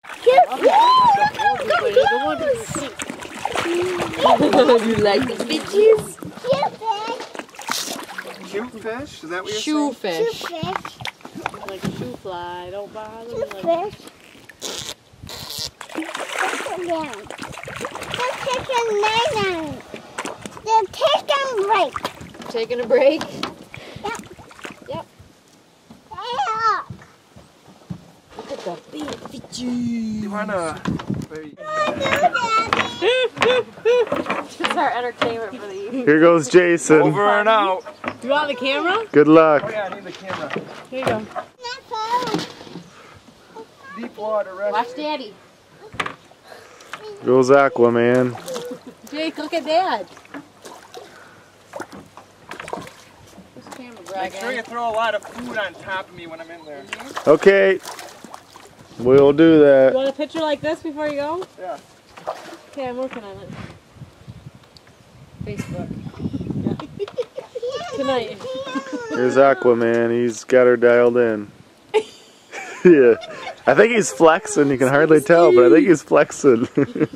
You like the fishes? Shoe fish? Is that what you're Shoe saying? fish. Like a shoe fly. Don't bother me. Put it down. Let's take a night out. Then take a break. Taking a break? Yep. Yep. Yeah. Look at the big fishes. You wanna... This is our entertainment for the evening. Here goes Jason. Over and out. Do you want the camera? Good luck. Oh yeah, I need the camera. Here you go. Deep water rescue. Watch Daddy. Goes Aquaman. Jake, look at Dad. This camera, Make sure you throw a lot of food on top of me when I'm in there. Okay. We'll do You that. want a picture like this before you go? Yeah. Okay, I'm working on it. Facebook. Good night. Here's Aquaman. He's got her dialed in. Yeah. I think he's flexing. You can hardly tell, but I think he's flexing.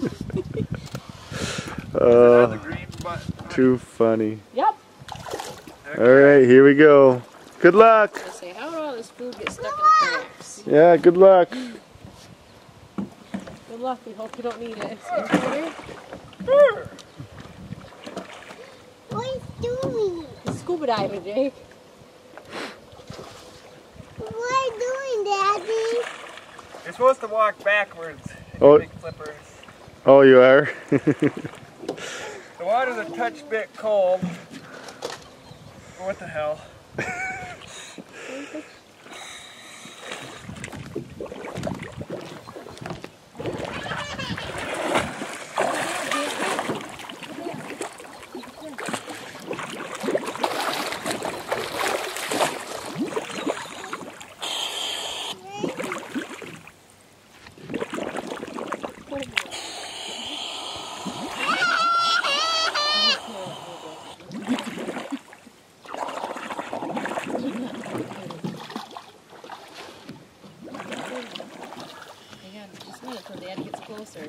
The green button. Too funny. Yep. Alright, here we go. Good luck. I say, how did all this food get stuck in the cracks? Yeah, good luck. Good luck. We hope you don't need it. What is doing? Scuba diving, Jake. What are you doing, Daddy? You're supposed to walk backwards. Oh. Big flippers. Oh, you are? The water's a touch bit cold. What the hell? Just wait until Daddy gets closer.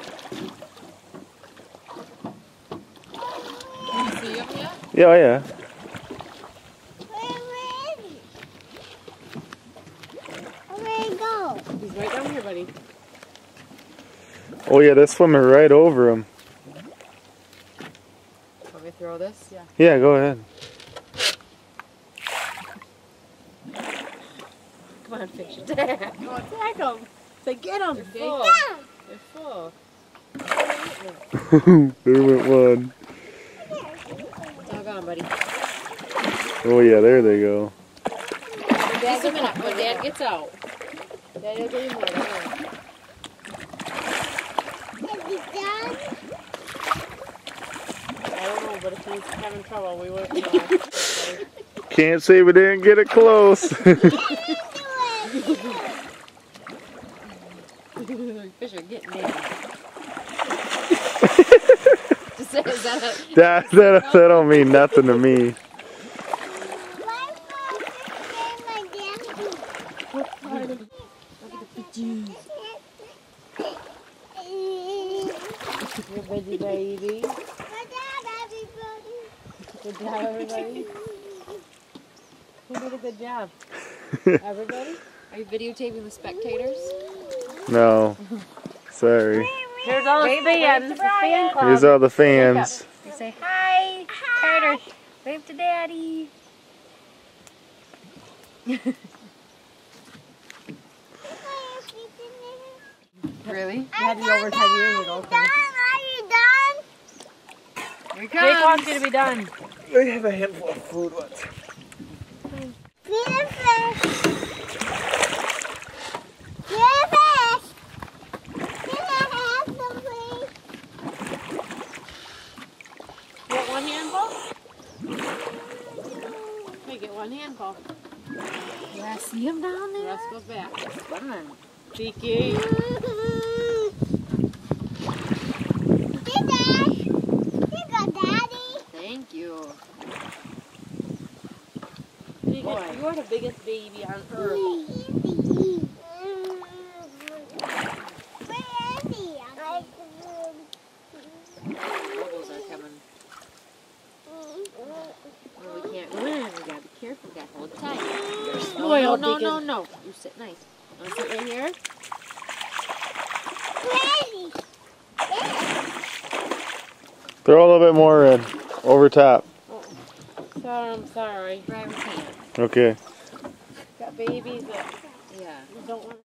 Can you see him yet? Yeah, oh, yeah. Where is he? Where'd he go? He's right down here, buddy. Oh, yeah, they're swimming right over him. Want me to throw this? Yeah. Yeah, go ahead. Come on, fish. Attack. Come on, attack him. Say, get him. They're full. They're full. There went one. Doggone, buddy. Oh, yeah, there they go. Just a minute. When Dad gets out. Daddy will get him more. Is he done? I don't know, but if he's having trouble, we wouldn't know. Can't say we didn't get it close. Fish are getting in. Just say, is that that don't mean nothing to me. Why was my dad? what part of the fishes? Your baby baby. Good job, everybody. Who did a good job? Everybody? Are you videotaping the spectators? No. Sorry. Here's all the fans. It's a fan club. Here's all the fans. You say hi. Carter, wave to Daddy. Really? You had to be over 10 years ago. Are you done? Here he comes. Jake wants you to be done. I have a handful of food. What? Get a fish. Get a fish. Can I have some, please? You want one handful? Okay, get one handful. Yeah, see him down there? The rest goes back. Come on. Cheeky. Hey, Dad. Here you go, Daddy. Thank you. You are the biggest baby on earth. Bubbles are coming. Well, we can't go in. We gotta be careful. We gotta hold tight. No. You sit nice. Want to sit right here? Ready. Throw a little bit more in. Over top. I'm sorry. Driver's hand. Okay. Got babies that, yeah, don't want